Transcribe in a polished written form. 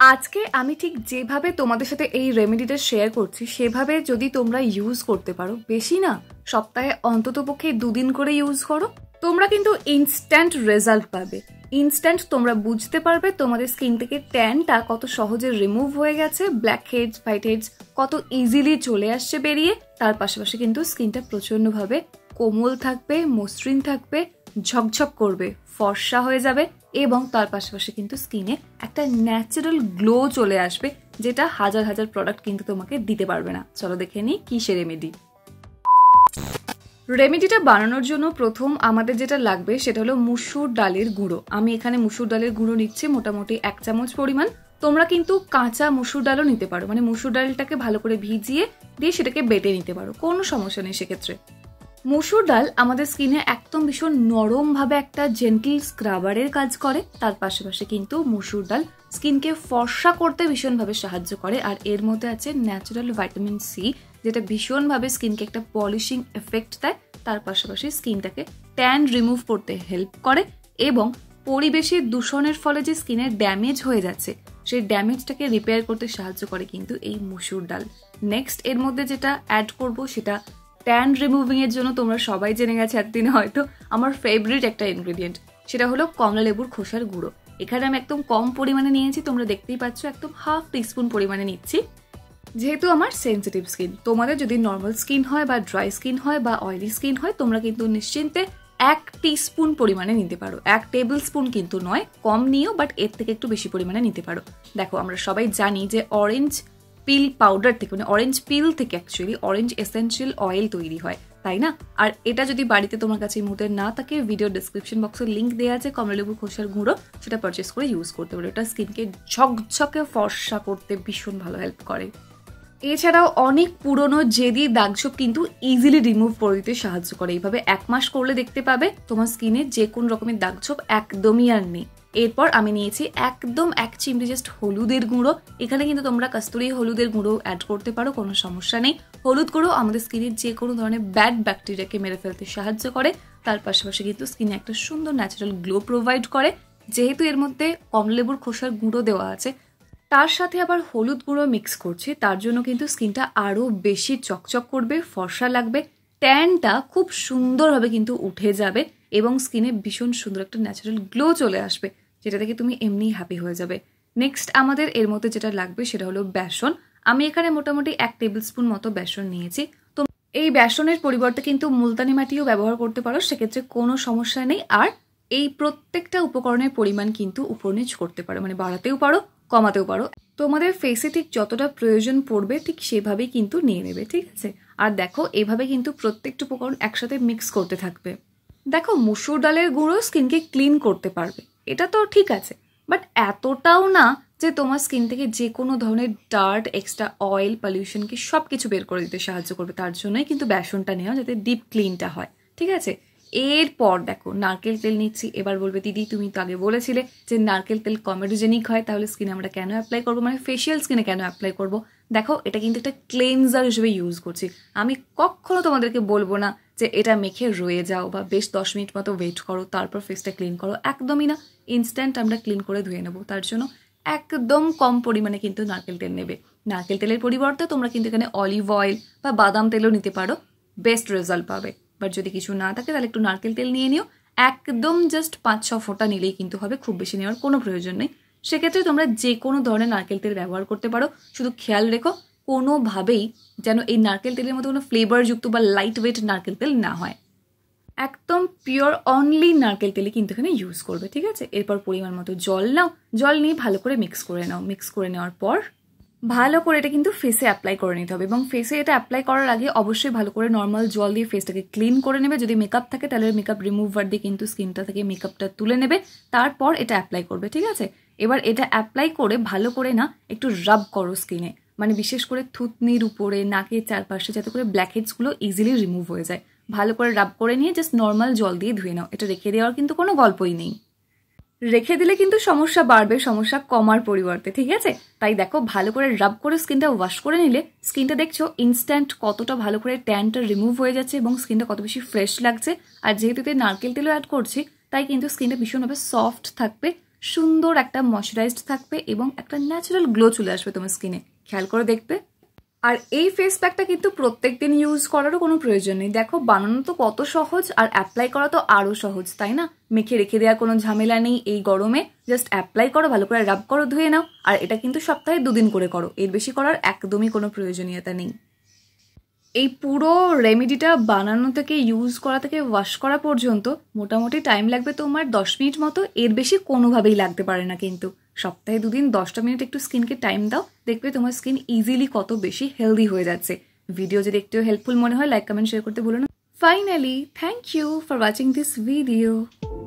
আজকে আমি ঠিক যেভাবে তোমাদের সাথে এই রেমেডিটা শেয়ার করছি সেভাবে যদি তোমরা ইউজ করতে পারো, বেশি না সপ্তাহে অন্ততপক্ষে 2 দিন করে ইউজ করো, তোমরা কিন্তু ইনস্ট্যান্ট রেজাল্ট পাবে। ইনস্ট্যান্ট তোমরা বুঝতে পারবে তোমাদের স্কিন থেকে ট্যানটা কত সহজে রিমুভ হয়ে গেছে, ব্ল্যাক হেডস হোয়াইট হেডস কত ইজিলি চলে আসছে বেরিয়ে। তার পাশাপাশি কিন্তু স্কিনটা প্রচন্ডভাবে কোমল থাকবে, মসৃণ থাকবে, ঝকঝক করবে, ফর্সা হয়ে যাবে এবং তার পাশাপাশি কিন্তু স্কিনে একটা ন্যাচারাল গ্লো চলে আসবে, যেটা হাজার হাজার প্রোডাক্ট কিন্তু তোমাকে দিতে পারবে না। চলো দেখে নিই কি সে রেমেডি। রেমেডিটা বানানোর জন্য প্রথম আমাদের যেটা লাগবে সেটা হলো মুসুর ডালের গুঁড়ো। আমি এখানে মুসুর ডালের গুঁড়ো নিচ্ছি মোটামুটি 1 চামচ পরিমাণ। তোমরা কিন্তু কাঁচা মুসুর ডালও নিতে পারো, মানে মুসুর ডালটাকে ভালো করে ভিজিয়ে দিয়ে সেটাকে বেটে নিতে পারো, কোনো সমস্যা নেই সেক্ষেত্রে। মুসুর ডাল আমাদের স্কিনে একদম ভীষণ নরম ভাবে একটা জেন্টল স্ক্রাবারের কাজ করে। তার পাশাপাশি কিন্তু মুসুর ডাল স্কিনকে ফর্সা করতে ভীষণভাবে সাহায্য করে, আর এর মধ্যে আছে ন্যাচারাল ভিটামিন সি, যেটা ভীষণভাবে স্কিনকে একটা পলিশিং এফেক্ট দেয়। তার পাশাপাশি স্কিনটাকে ট্যান রিমুভ করতে হেল্প করে এবং পরিবেশের দূষণের ফলে যে স্কিনের ড্যামেজ হয়ে যাচ্ছে সেই ড্যামেজটাকে রিপেয়ার করতে সাহায্য করে কিন্তু এই মুসুর ডাল। নেক্সট এর মধ্যে যেটা অ্যাড করব সেটা ট্যান রিমুভিং এর জন্য তোমরা সবাই জেনে গেছে এতদিনে হয়তো, আমার ফেভারিট একটা ইনগ্রেডিয়েন্ট, সেটা হলো কমলা লেবুর খোসার গুঁড়ো। এখানে আমি একদম কম পরিমাণে নিয়েছি, তোমরা দেখতেই পাচ্ছ একদম হাফ টিস্পুন পরিমাণে নিচ্ছি। যেহেতু আমার সেন্সিটিভ স্কিন, তোমাদের যদি নর্মাল স্কিন হয় বা ড্রাই স্কিন হয় বা অয়েলি স্কিন হয়, তোমরা কিন্তু নিশ্চিন্তে 1 টিস্পুন পরিমাণে নিতে পারো। 1 টেবিল স্পুন কিন্তু নয়, কম নিও, বাট এর থেকে একটু বেশি পরিমাণে নিতে পারো। দেখো আমরা সবাই জানি যে অরেঞ্জ পিল পাউডার থেকে, মানে অরেঞ্জ পিল থেকে অ্যাকচুয়ালি অরেঞ্জ এসেন্সিয়াল অয়েল তৈরি হয়, তাই না? আর এটা যদি বাড়িতে তোমার কাছে এই মুহূর্তে না থাকে, ভিডিও ডেসক্রিপশন বক্সে লিঙ্ক দেওয়া আছে কমলালেবুর খোসার গুঁড়ো, সেটা পারচেস করে ইউজ করতে পারো। এটা স্কিনকে ঝকঝকে ফর্সা করতে ভীষণ ভালো হেল্প করে। এছাড়াও অনেক পুরনো জেদি দাগছোপ কিন্তু ইজিলি রিমুভ করে দিতে সাহায্য করে। এইভাবে 1 মাস করলে দেখতে পাবে তোমার স্কিনে যে কোন রকমের দাগছোপ একদমই আর নেই। এরপর আমি নিয়েছি একদম 1 চিমটি জাস্ট হলুদের গুঁড়ো। এখানে কিন্তু তোমরা কস্তুরি হলুদের গুঁড়ো অ্যাড করতে পারো, কোনো সমস্যা নেই। হলুদ গুঁড়ো আমাদের স্কিনের যে কোনো ধরনের ব্যাড ব্যাকটেরিয়াকে মেরে ফেলতে সাহায্য করে। তার পাশাপাশি কিন্তু স্কিনে একটা সুন্দর ন্যাচারাল গ্লো প্রোভাইড করে। যেহেতু এর মধ্যে কমলালেবুর খোসার গুঁড়ো দেওয়া আছে, তার সাথে আবার হলুদ গুঁড়ো মিক্স করছি, তার জন্য কিন্তু স্কিনটা আরো বেশি চকচক করবে, ফর্সা লাগবে, ট্যানটা খুব সুন্দরভাবে কিন্তু উঠে যাবে এবং স্কিনে ভীষণ সুন্দর একটা ন্যাচারাল গ্লো চলে আসবে, যেটা থেকে তুমি এমনি হ্যাপি হয়ে যাবে। নেক্সট আমাদের এর মধ্যে যেটা লাগবে সেটা হলো বেসন। আমি এখানে মোটামুটি 1 টেবিল স্পুন মতো বেসন নিয়েছি। তো এই বেসনের পরিবর্তে কিন্তু মুলতানি মাটিও ব্যবহার করতে পারো, সেক্ষেত্রে কোনো সমস্যা নেই। আর এই প্রত্যেকটা উপকরণের পরিমাণ কিন্তু উপর নিচ করতে পারো, মানে বাড়াতেও পারো কমাতেও পারো, তোমাদের ফেসে ঠিক যতটা প্রয়োজন পড়বে ঠিক সেভাবেই কিন্তু নিয়ে নেবে, ঠিক আছে? আর দেখো এভাবে কিন্তু প্রত্যেকটা উপকরণ একসাথে মিক্স করতে থাকবে। দেখো মুসুর ডালের গুঁড়ো স্কিনকে ক্লিন করতে পারবে, এটা তো ঠিক আছে, বাট এতটাও না যে তোমার স্কিন থেকে যে কোনো ধরনের ডার্ট, এক্সট্রা অয়েল, পলিউশনকে সব কিছু বের করে দিতে সাহায্য করবে। তার জন্যই কিন্তু বেসনটা নেওয়া, যাতে ডিপ ক্লিনটা হয়, ঠিক আছে? এরপর দেখো নারকেল তেল নিচ্ছি। এবার বলবে দিদি তুমি তো আগে বলেছিলে যে নারকেল তেল কমেডোজেনিক হয়, তাহলে স্কিনে আমরা কেন অ্যাপ্লাই করবো, মানে ফেসিয়াল স্কিনে কেন অ্যাপ্লাই করবো? দেখো এটা কিন্তু একটা ক্লেনজার হিসেবে ইউজ করছি। আমি কখনো তোমাদেরকে বলবো না যে এটা মেখে রয়ে যাও বা বেশ 10 মিনিট মতো ওয়েট করো তারপর ফেসটা ক্লিন করো, একদমই না। ইনস্ট্যান্ট আমরা ক্লিন করে ধুয়ে নেবো, তার জন্য একদম কম পরিমাণে কিন্তু নারকেল তেল নেবে। নারকেল তেলের পরিবর্তে তোমরা কিন্তু এখানে অলিভ অয়েল বা বাদাম তেলও নিতে পারো, বেস্ট রেজাল্ট পাবে। বাট যদি কিছু না থাকে তাহলে একটু নারকেল তেল নিয়ে নিও, একদম জাস্ট 5-6 ফোঁটা নিলেই কিন্তু হবে, খুব বেশি নেওয়ার কোনো প্রয়োজন নেই। সেক্ষেত্রে তোমরা যে কোনো ধরনের নারকেল তেল ব্যবহার করতে পারো, শুধু খেয়াল রেখো কোনোভাবেই যেন এই নারকেল তেলের মধ্যে কোনো ফ্লেভারযুক্ত বা লাইট ওয়েট নারকেল তেল না হয়। একদম পিওর অনলি নারকেল তেলই কিন্তু এখানে ইউজ করবে, ঠিক আছে? এরপর পরিমাণ মতো জল নাও, জল নিয়ে ভালো করে মিক্স করে নাও। মিক্স করে নেওয়ার পর ভালো করে এটা কিন্তু ফেসে অ্যাপ্লাই করে নিতে হবে, এবং ফেসে এটা অ্যাপ্লাই করার আগে অবশ্যই ভালো করে নর্মাল জল দিয়ে ফেসটাকে ক্লিন করে নেবে। যদি মেকআপ থাকে তাহলে মেকআপ রিমুভার দিয়ে কিন্তু স্কিনটা থেকে মেকআপটা তুলে নেবে, তারপর এটা অ্যাপ্লাই করবে, ঠিক আছে? এবার এটা অ্যাপ্লাই করে ভালো করে না একটু রাব করো স্কিনে, মানে বিশেষ করে থুতনির উপরে, নাকের চারপাশে, যাতে করে ব্ল্যাকহেডসগুলো ইজিলি রিমুভ হয়ে যায়। ভালো করে রাব করে নিয়ে জাস্ট নর্মাল জল দিয়ে ধুয়ে নাও। এটা রেখে দেওয়ার কিন্তু কোনো গল্পই নেই, রেখে দিলে কিন্তু সমস্যা বাড়বে, সমস্যা কমার পরিবর্তে, ঠিক আছে? তাই দেখো ভালো করে রাব করে স্কিনটা ওয়াশ করে নিলে স্কিনটা দেখছো ইনস্ট্যান্ট কতটা ভালো করে ট্যানটা রিমুভ হয়ে যাচ্ছে এবং স্কিনটা কত বেশি ফ্রেশ লাগছে। আর যেহেতু নারকেল তেলও অ্যাড করছি তাই কিন্তু স্কিনটা ভীষণভাবে সফট থাকবে, সুন্দর একটা ময়শ্চারাইজড থাকবে এবং একটা ন্যাচারাল গ্লো চলে আসবে তোমার স্কিনে। খেয়াল করে দেখবে। আর এই ফেস প্যাকটা কিন্তু প্রত্যেক দিন ইউজ করারও কোনো প্রয়োজন নেই। দেখো বানানো তো কত সহজ, আর অ্যাপ্লাই করা তো আরও সহজ, তাই না? মেখে রেখে দেওয়ার কোনো ঝামেলা নেই। এই গরমে জাস্ট অ্যাপ্লাই করো, ভালো করে রাব করো, ধুয়ে নাও। আর এটা কিন্তু সপ্তাহে 2 দিন করে করো, এর বেশি করার একদমই কোনো প্রয়োজনীয়তা নেই। এই পুরো রেমেডিটা বানানো থেকে, ইউজ করা থেকে, ওয়াশ করা পর্যন্ত মোটামুটি টাইম লাগবে তোমার 10 মিনিট মতো। এর বেশি কোনোভাবেই লাগতে পারে না। কিন্তু সপ্তাহে 2 দিন 10টা মিনিট একটু স্কিনকে টাইম দাও, দেখবে তোমার স্কিন ইজিলি কত বেশি হেলদি হয়ে যাচ্ছে। ভিডিও যদি একটু হেল্পফুল মনে হয় লাইক কমেন্ট শেয়ার করতে ভুলো না। Finally thank you for watching this video.